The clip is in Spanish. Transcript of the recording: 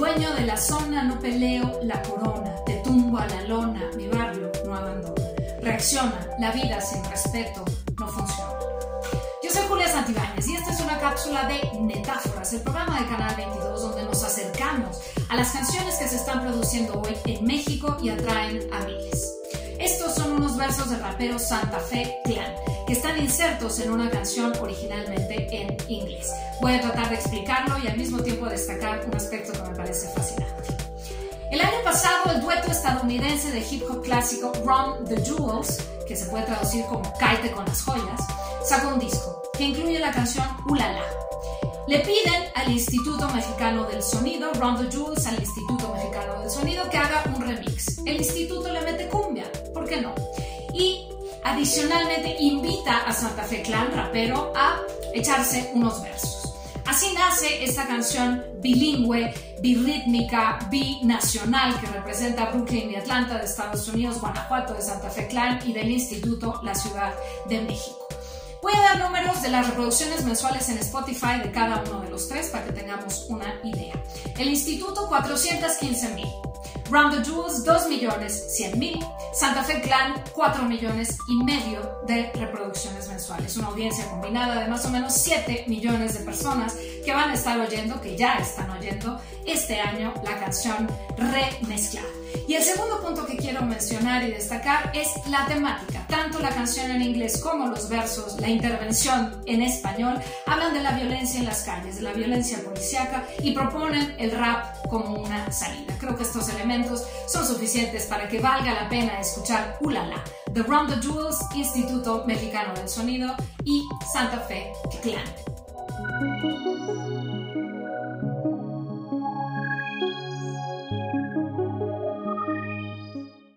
dueño de la zona, no peleo la corona. Te tumbo a la lona, mi barrio no abandona. Reacciona, la vida sin respeto no funciona. Yo soy Julia Santibáñez y esta es una cápsula de Metáforas, el programa de Canal 22 donde nos acercamos a las canciones que se están produciendo hoy en México y atraen a miles. Estos son unos versos del rapero Santa Fe Clan, que están insertos en una canción originalmente en inglés. Voy a tratar de explicarlo y al mismo tiempo destacar un aspecto que me parece fascinante. El año pasado, el dueto estadounidense de hip hop clásico Run the Jewels, que se puede traducir como Cáete con las joyas, sacó un disco que incluye la canción Ulala. Le piden al Instituto Mexicano del Sonido, Run the Jewels, al Instituto Mexicano del Sonido, que haga un remix. El instituto le mete cumbia, ¿por qué no? Y adicionalmente invita a Santa Fe Clan, rapero, a echarse unos versos. Así nace esta canción bilingüe, birrítmica, binacional, que representa Brooklyn y Atlanta de Estados Unidos, Guanajuato de Santa Fe Clan y del Instituto La Ciudad de México. Voy a dar números de las reproducciones mensuales en Spotify de cada uno de los tres para que tengamos una idea. El Instituto, 415,000. Run the Jewels, 2,100,000. Santa Fe Clan, 4,5 millones de reproducciones mensuales. Una audiencia combinada de más o menos 7 millones de personas que van a estar oyendo, que ya están oyendo este año la canción remezclada. Y el segundo punto que quiero mencionar y destacar es la temática. Tanto la canción en inglés como los versos, la intervención en español, hablan de la violencia en las calles, de la violencia policíaca y proponen el rap como una salida. Creo que estos elementos son suficientes para que valga la pena escuchar Ulala, de Run the Jewels, Instituto Mexicano del Sonido y Santa Fe Clan.